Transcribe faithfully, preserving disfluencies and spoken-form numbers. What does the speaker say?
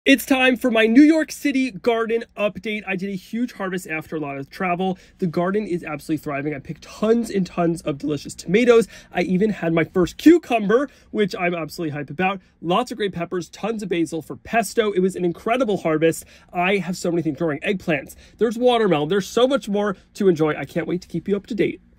It's time for my New York City garden update. I did a huge harvest after a lot of travel. The garden is absolutely thriving. I picked tons and tons of delicious tomatoes. I even had my first cucumber, which I'm absolutely hyped about. Lots of great peppers, tons of basil for pesto. It was an incredible harvest. I have so many things growing. Eggplants, there's watermelon, there's so much more to enjoy. I can't wait to keep you up to date.